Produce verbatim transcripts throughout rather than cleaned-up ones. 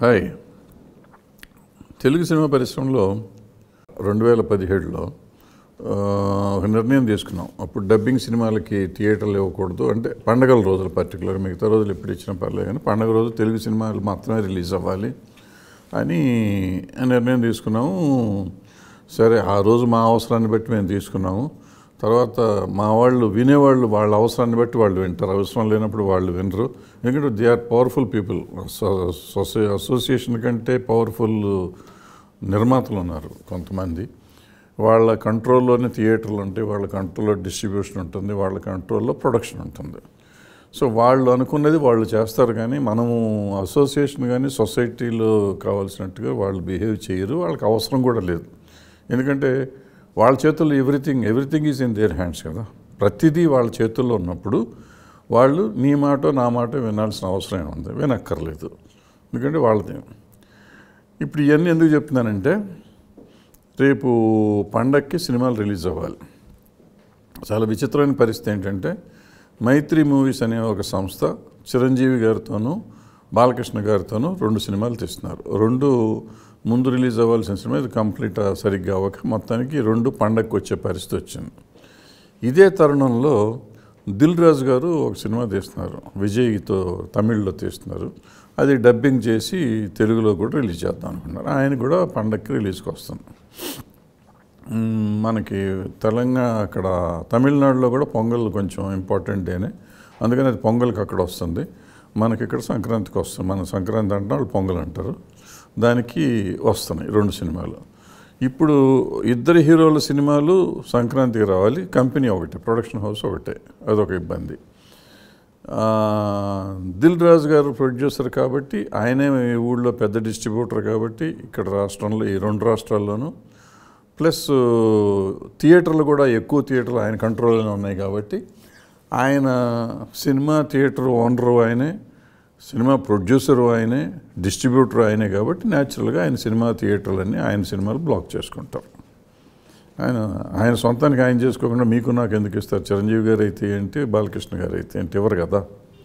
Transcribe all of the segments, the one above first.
Hi. Telugu cinema పరిశ్రమలో రెండు వేల పదిహేడులో ఒక నిర్ణయం తీసుకున్నాం. అప్పుడు డబ్బింగ్ సినిమాలకి థియేటర్లు ఇవ్వకూడదు, అంటే పండగల రోజులు పర్టికులర్, మిగతా రోజులు ఎప్పుడు ఇచ్చినా పర్లేదు కానీ పండగ రోజు తెలుగు సినిమాలు మాత్రమే రిలీజ్ అవ్వాలి అని నిర్ణయం తీసుకున్నాము. సరే, ఆ రోజు మా అవసరాన్ని బట్టి మేము తీసుకున్నాము. తర్వాత మా వాళ్ళు వినేవాళ్ళు వాళ్ళ అవసరాన్ని బట్టి వాళ్ళు వింటారు, అవసరం లేనప్పుడు వాళ్ళు వినరు. ఎందుకంటే they are powerful people. Association కంటే పవర్ఫుల్ నిర్మాతలు ఉన్నారు కొంతమంది. వాళ్ళ కంట్రోల్లోనే థియేటర్లు ఉంటాయి, వాళ్ళ కంట్రోల్లో డిస్ట్రిబ్యూషన్ ఉంటుంది, వాళ్ళ కంట్రోల్లో ప్రొడక్షన్ ఉంటుంది. సో వాళ్ళు అనుకున్నది వాళ్ళు చేస్తారు, కానీ మనము అసోసియేషన్ కానీ సొసైటీలో కావాల్సినట్టుగా వాళ్ళు బిహేవ్ చేయరు. వాళ్ళకి అవసరం కూడా లేదు. ఎందుకంటే వాళ్ళ చేతుల్లో everything everything is in their hands కదా. ప్రతిదీ వాళ్ళ చేతుల్లో ఉన్నప్పుడు వాళ్ళు నీ మాట నా మాట వినాల్సిన అవసరం ఉంది, వినక్కర్లేదు. ఎందుకంటే వాళ్ళది. ఇప్పుడు ఇవన్నీ ఎందుకు చెప్తున్నానంటే, రేపు పండక్కి సినిమాలు రిలీజ్ అవ్వాలి. చాలా విచిత్రమైన పరిస్థితి ఏంటంటే, మైత్రి మూవీస్ అనే ఒక సంస్థ చిరంజీవి గారితోనూ బాలకృష్ణ గారితోనూ రెండు సినిమాలు తీస్తున్నారు. రెండు ముందు రిలీజ్ అవ్వాల్సిన సినిమా ఇది కంప్లీట్ సరిగ్గా అవ్వక మొత్తానికి రెండు పండగకి వచ్చే పరిస్థితి వచ్చింది. ఇదే తరుణంలో దిల్ రాజు గారు ఒక సినిమా తీస్తున్నారు, విజయ్తో తమిళ్లో తీస్తున్నారు. అది డబ్బింగ్ చేసి తెలుగులో కూడా రిలీజ్ చేద్దాం అనుకున్నారు. ఆయన కూడా పండగకి రిలీజ్కి వస్తుంది. మనకి తెలంగాణ అక్కడ తమిళనాడులో కూడా పొంగల్ కొంచెం ఇంపార్టెంట్ డేనే, అందుకని అది పొంగల్కి అక్కడ వస్తుంది. మనకి ఇక్కడ సంక్రాంతికి వస్తుంది. మన సంక్రాంతి అంటే వాళ్ళు పొంగల్ అంటారు. దానికి వస్తున్నాయి రెండు సినిమాలు. ఇప్పుడు ఇద్దరు హీరోల సినిమాలు సంక్రాంతికి రావాలి. కంపెనీ ఒకటే, ప్రొడక్షన్ హౌస్ ఒకటే, అదొక ఇబ్బంది. దిల్ రాజు గారు ప్రొడ్యూసర్ కాబట్టి, ఆయనే ఊళ్ళో పెద్ద డిస్ట్రిబ్యూటర్ కాబట్టి ఇక్కడ రాష్ట్రంలో ఈ రెండు రాష్ట్రాల్లోనూ ప్లస్ థియేటర్లు కూడా ఎక్కువ థియేటర్లు ఆయన కంట్రోల్లోనే ఉన్నాయి కాబట్టి ఆయన సినిమా థియేటర్ ఓనరు ఆయనే, సినిమా ప్రొడ్యూసరు ఆయనే, డిస్ట్రిబ్యూటర్ ఆయనే కాబట్టి న్యాచురల్గా ఆయన సినిమా థియేటర్లన్నీ ఆయన సినిమాలు బ్లాక్ చేసుకుంటారు. ఆయన ఆయన సొంతానికి ఆయన చేసుకోకుండా మీకు నాకు ఎందుకు ఇస్తారు? చిరంజీవి గారు అయితే ఏంటి, బాలకృష్ణ గారు అయితే ఏంటి, ఎవరు కదా.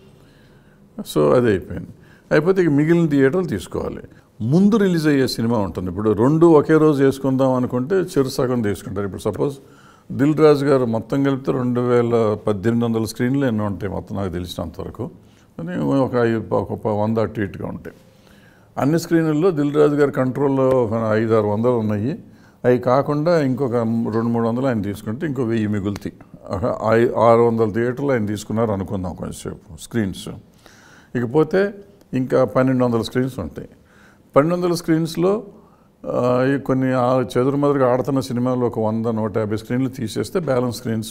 సో అదే అయిపోయింది. అయిపోతే ఇక మిగిలిన థియేటర్లు తీసుకోవాలి. ముందు రిలీజ్ అయ్యే సినిమా ఉంటుంది. ఇప్పుడు రెండు ఒకే రోజు వేసుకుందాం అనుకుంటే చెరు సగం తీసుకుంటారు. ఇప్పుడు సపోజ్ దిల్ రాజు గారు మొత్తం కలిపితే రెండు వేల పద్దెనిమిది వందల స్క్రీన్లు ఎన్నో ఉంటాయి మొత్తం నాకు తెలిసినంతవరకు. ఒక ఒక వంద అటు ఇటుగా ఉంటాయి. అన్ని స్క్రీన్లలో దిల్ రాజు గారి కంట్రోల్లో ఒక ఐదు ఆరు వందలు ఉన్నాయి. అవి కాకుండా ఇంకొక రెండు మూడు వందలు ఆయన తీసుకుంటే ఇంకో వెయ్యి మిగులుతాయి. ఆరు వందల థియేటర్లు ఆయన తీసుకున్నారు అనుకుందాం కొంచెంసేపు స్క్రీన్స్. ఇకపోతే ఇంకా పన్నెండు వందల స్క్రీన్స్ ఉంటాయి. పన్నెండు వందల స్క్రీన్స్లో కొన్ని చెదురుమదురుగా ఆడుతున్న సినిమాలు ఒక వంద నూట యాభై స్క్రీన్లు తీసేస్తే బ్యాలెన్స్ స్క్రీన్స్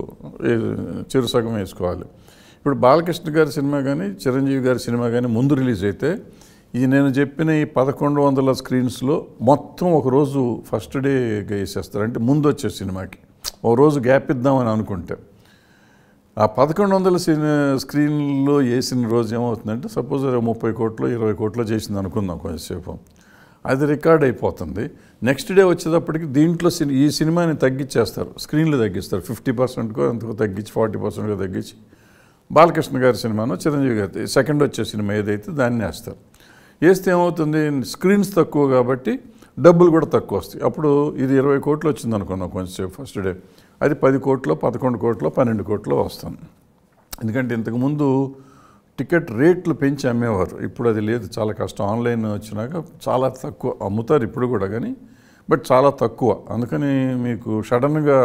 చిరు సగం వేసుకోవాలి. ఇప్పుడు బాలకృష్ణ గారి సినిమా కానీ చిరంజీవి గారి సినిమా కానీ ముందు రిలీజ్ అయితే ఈ నేను చెప్పిన ఈ పదకొండు వందల స్క్రీన్స్లో మొత్తం ఒకరోజు ఫస్ట్ డే వేసేస్తారు. అంటే ముందు వచ్చే సినిమాకి ఒక రోజు గ్యాప్ ఇద్దామని అనుకుంటే ఆ పదకొండు వందల సినీ స్క్రీన్లో వేసిన రోజు ఏమవుతుందంటే, సపోజ్ ముప్పై కోట్లు ఇరవై కోట్లు చేసింది అనుకుందాం కొంచెంసేపు, అది రికార్డ్ అయిపోతుంది. నెక్స్ట్ డే వచ్చేటప్పటికి దీంట్లో ఈ సినిమాని తగ్గించేస్తారు, స్క్రీన్లు తగ్గిస్తారు. ఫిఫ్టీ పర్సెంట్కో ఎంతకో తగ్గించి ఫార్టీ పర్సెంట్కో తగ్గించి బాలకృష్ణ గారి సినిమానో చిరంజీవి గారి సెకండ్ వచ్చే సినిమా ఏదైతే దాన్ని వేస్తారు. వేస్తే ఏమవుతుంది, స్క్రీన్స్ తక్కువ కాబట్టి డబ్బులు కూడా తక్కువ వస్తాయి. అప్పుడు ఇది ఇరవై కోట్లు వచ్చింది అనుకున్నాం కొంచెంసేపు ఫస్ట్ డే, అది పది కోట్లు పదకొండు కోట్లు పన్నెండు కోట్లు వస్తుంది. ఎందుకంటే ఇంతకుముందు టికెట్ రేట్లు పెంచి అమ్మేవారు, ఇప్పుడు అది లేదు, చాలా కష్టం. ఆన్లైన్ వచ్చినాక చాలా తక్కువ అమ్ముతారు ఇప్పుడు కూడా, కానీ బట్ చాలా తక్కువ. అందుకని మీకు సడన్గా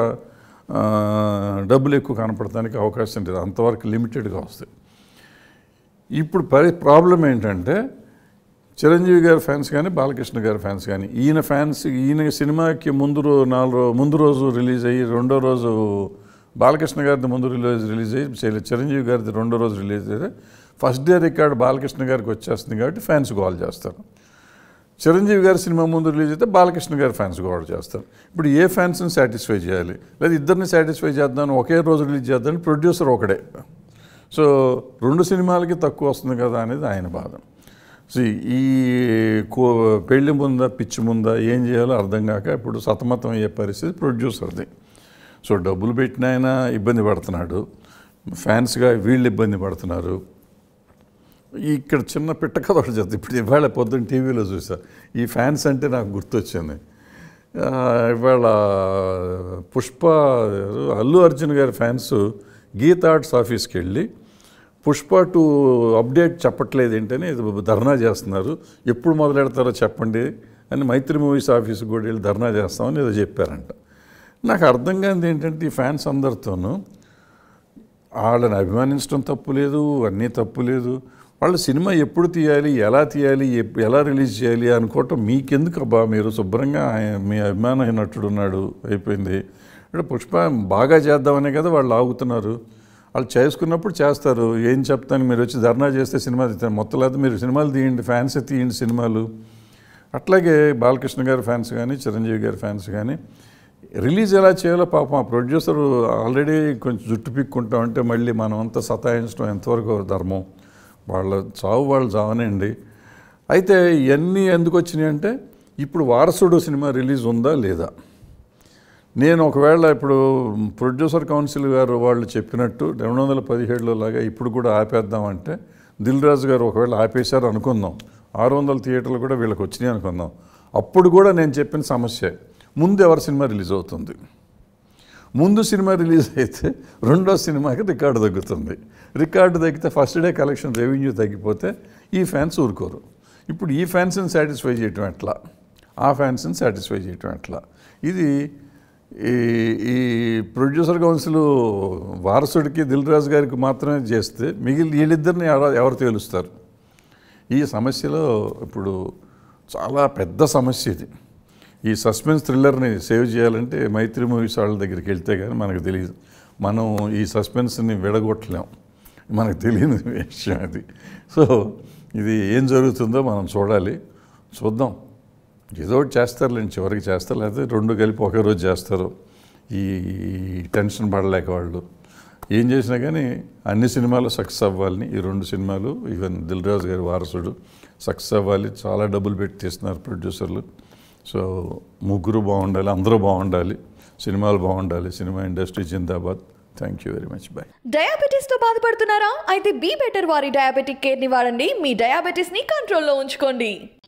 డబ్బులు ఎక్కువ కనపడటానికి అవకాశం లేదు, అంతవరకు లిమిటెడ్గా వస్తాయి. ఇప్పుడు పరి ప్రాబ్లం ఏంటంటే, చిరంజీవి గారి ఫ్యాన్స్ కానీ బాలకృష్ణ గారి ఫ్యాన్స్ కానీ ఈయన ఫ్యాన్స్ ఈయన సినిమాకి ముందు రోజు నాలుగు ముందు రోజు రిలీజ్ అయ్యి రెండో రోజు బాలకృష్ణ గారిది ముందు రిలీజ్ రిలీజ్ అయ్యి చిరంజీవి గారిది రెండో రోజు రిలీజ్ అయితే ఫస్ట్ డే రికార్డ్ బాలకృష్ణ గారికి వచ్చేస్తుంది కాబట్టి ఫ్యాన్స్ గోల్ చేస్తారు. చిరంజీవి గారి సినిమా ముందు రిలీజ్ అయితే బాలకృష్ణ గారి ఫ్యాన్స్ గోల్ చేస్తారు. ఇప్పుడు ఏ ఫ్యాన్స్ని సాటిస్ఫై చేయాలి, లేదా ఇద్దరిని సాటిస్ఫై చేద్దామని ఒకే రోజు రిలీజ్ చేద్దామని ప్రొడ్యూసర్ ఒకడే. సో రెండు సినిమాలకి తక్కువ వస్తుంది కదా అనేది ఆయన బాధ. సో ఈ కో పెళ్లి ముందా పిచ్చి ముందా ఏం చేయాలో అర్థం కాక ఇప్పుడు సతమతం అయ్యే పరిస్థితి ప్రొడ్యూసర్ది. సో డబ్బులు పెట్టిన ఆయన ఇబ్బంది పడుతున్నాడు, ఫ్యాన్స్గా వీళ్ళు ఇబ్బంది పడుతున్నారు. ఇక్కడ చిన్న పిట్ట కథ ఒకటి చెప్తా. ఇప్పుడు ఇవాళ పొద్దున్న టీవీలో చూసా, ఈ ఫ్యాన్స్ అంటే నాకు గుర్తొచ్చింది. ఇవాళ పుష్ప అల్లు అర్జున్ గారి ఫ్యాన్స్ గీతా ఆర్ట్స్ ఆఫీస్కి వెళ్ళి పుష్ప టూ అప్డేట్ చెప్పట్లేదు ఏంటని ధర్నా చేస్తున్నారు, ఎప్పుడు మొదలెడతారో చెప్పండి అని మైత్రి మూవీస్ ఆఫీస్కి కూడా వెళ్ళి ధర్నా చేస్తామని ఏదో చెప్పారంట. నాకు అర్థం కానిది ఏంటంటే ఈ ఫ్యాన్స్ అందరితోనూ వాళ్ళని అభిమానించడం తప్పు లేదు, అన్నీ తప్పు లేదు, వాళ్ళు సినిమా ఎప్పుడు తీయాలి, ఎలా తీయాలి, ఎలా రిలీజ్ చేయాలి అనుకోవటం మీకెందుకు అబ్బా, మీరు శుభ్రంగా మీ అభిమాన నటుడు ఉన్నాడు అయిపోయింది. అంటే పుష్ప బాగా చేద్దామనే కదా వాళ్ళు ఆగుతున్నారు, వాళ్ళు చేసుకున్నప్పుడు చేస్తారు. ఏం చెప్తాను, మీరు వచ్చి ధర్నా చేస్తే సినిమా తీస్తారు, మొత్తం లేదు మీరు సినిమాలు తీయండి, ఫ్యాన్స్ తీయండి సినిమాలు. అట్లాగే బాలకృష్ణ గారి ఫ్యాన్స్ కానీ చిరంజీవి గారి ఫ్యాన్స్ కానీ రిలీజ్ ఎలా చేయాలో పాపం ఆ ప్రొడ్యూసర్ ఆల్రెడీ కొంచెం జుట్టు పిక్కుంటామంటే మళ్ళీ మనం అంతా సతాయించడం ఎంతవరకు ధర్మం, వాళ్ళ చావు వాళ్ళు చావనండి. అయితే ఇవన్నీ ఎందుకు వచ్చినాయి అంటే ఇప్పుడు వారసుడు సినిమా రిలీజ్ ఉందా లేదా, నేను ఒకవేళ ఇప్పుడు ప్రొడ్యూసర్ కౌన్సిల్ గారు వాళ్ళు చెప్పినట్టు రెండు వందల పదిహేడులో లాగా ఇప్పుడు కూడా ఆపేద్దామంటే దిల్ రాజు గారు ఒకవేళ ఆపేశారు అనుకుందాం, ఆరు వందల థియేటర్లు కూడా వీళ్ళకి వచ్చినాయి అనుకుందాం, అప్పుడు కూడా నేను చెప్పిన సమస్య ముందు ఎవరి సినిమా రిలీజ్ అవుతుంది, ముందు సినిమా రిలీజ్ అయితే రెండో సినిమాకి రికార్డు తగ్గుతుంది, రికార్డు తగ్గితే ఫస్ట్ డే కలెక్షన్ రెవెన్యూ తగ్గిపోతే ఈ ఫ్యాన్స్ ఊరుకోరు. ఇప్పుడు ఈ ఫ్యాన్స్ని సాటిస్ఫై చేయటం ఎట్లా, ఆ ఫ్యాన్స్ని సాటిస్ఫై చేయటం ఎట్లా, ఇది ఈ ఈ ప్రొడ్యూసర్ కౌన్సిల్ వారసుడికి దిల్ రాజు గారికి మాత్రమే చేస్తే మిగిలిన వీళ్ళిద్దరిని ఎవరు ఎవరు తేలుస్తారు. ఈ సమస్యలో ఇప్పుడు చాలా పెద్ద సమస్య ఇది. ఈ సస్పెన్స్ థ్రిల్లర్ని సేవ్ చేయాలంటే మైత్రి మూవీస్ వాళ్ళ దగ్గరికి వెళ్తే కానీ మనకు తెలియదు, మనం ఈ సస్పెన్స్ని విడగొట్టలేం, మనకు తెలియని విషయం అది. సో ఇది ఏం జరుగుతుందో మనం చూడాలి, చూద్దాం. ఏదో ఒకటి చేస్తారులేండి, చివరికి చేస్తారు, లేకపోతే రెండు కలిపి ఒకే రోజు చేస్తారు. ఈ టెన్షన్ పడలేక వాళ్ళు ఏం చేసినా కానీ అన్ని సినిమాలు సక్సెస్ అవ్వాలని, ఈ రెండు సినిమాలు ఈవెన్ దిల్ రాజు గారి వారసుడు సక్సెస్ అవ్వాలి. చాలా డబ్బులు పెట్టి తీస్తున్నారు ప్రొడ్యూసర్లు. సో ముగ్గురు బాగుండాలి, అందరూ బాగుండాలి, సినిమాలు బాగుండాలి, సినిమా ఇండస్ట్రీ జిందాబాద్. Thank you very much. Bye. డయాబెటీస్తో బాధపడుతున్నారా? అయితే బీ బెటర్ వారి డయాబెటిక్ కేర్ని వాడండి, మీ డయాబెటీస్ని కంట్రోల్లో ఉంచుకోండి.